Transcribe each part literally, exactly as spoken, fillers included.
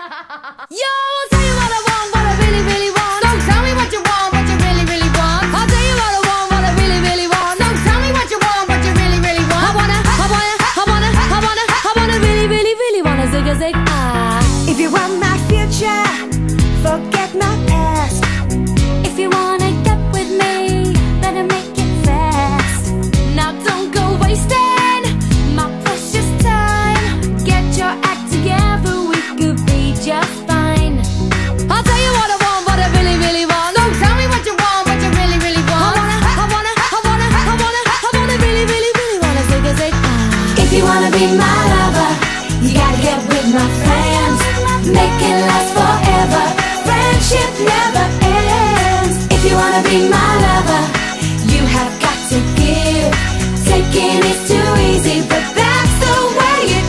Yo, I'll tell you what I want, what I really, really want. So tell me what you want, what you really, really want. I'll tell you what I want, what I really, really want. So tell me what you want, what you really, really want. I wanna, I wanna, I wanna, I wanna, I wanna really, really, really wanna zig a zig ah. If you want my future, forget my past. If you wanna get with me, better make it fast. Now don't go wasting my precious time. Get your act together, we could be just fine. I'll tell you what I want, what I really, really want. So tell me what you want, what you really, really want. I wanna, I wanna, I wanna, I wanna, I wanna really, really, really wanna zig a zig ah. If you wanna be my lover, you gotta get with my friends. Make it last forever. Friendship never ends. If you wanna be my lover, you have got to give. Taking is too easy, but that's the way it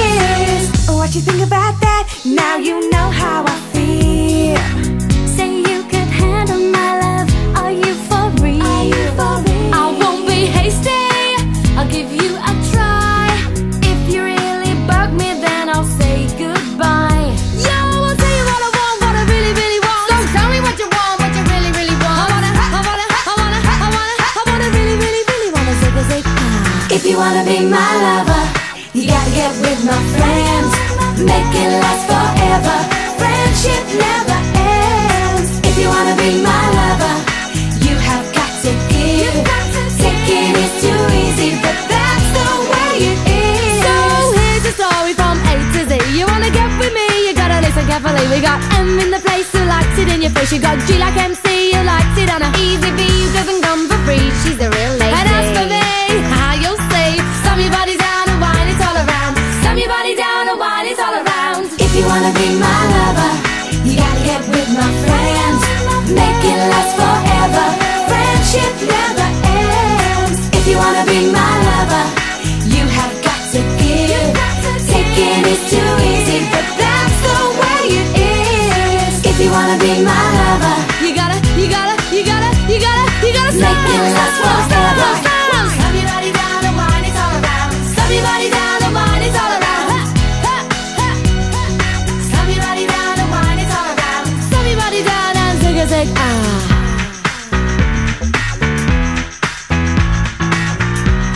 is. What you think about that? Now you know how I feel. Say you could handle my love. Are you for real? Are you for real? I won't be hasty, I'll give you a try. If you really bug me, then I'll say goodbye. Yo, I'll tell you what I want, what I really, really want. So tell me what you want, what you really, really want. I wanna, I wanna, I wanna, I wanna, I wanna really, really, really wanna zig a zig ah. If you wanna be my lover, you gotta get with my friends. Make it last forever. Friendship never ends. If you wanna be my lover, you have got to give. Taking is too easy, but that's the way it is. So here's the story from A to Z. You wanna get with me, you gotta listen carefully. We got M in the place who likes it in your face. You got G like M C who likes it on a easy V who doesn't come for free. She's a real lady. And as for me, how you'll see, slam your body down and wine it all around. Slam your body down and wine it all around. If you wanna be my lover, you gotta get with my friends. Make it last forever. Friendship never ends. If you wanna be my lover, you have got to give. Taking is too easy, but that's the way it is. If you wanna be my lover, You gotta, you gotta, you gotta, you gotta, you gotta stop. make it last forever. Slam your body down and wine it all around. Slam your body down and wine it all around. Ha, ha, ha, ha. Slam your body down and wine it all around. Slam your body down and zig a zig ah.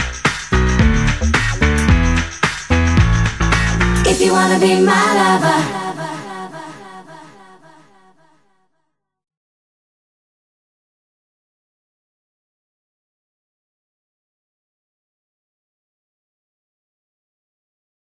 If you wanna be my lover,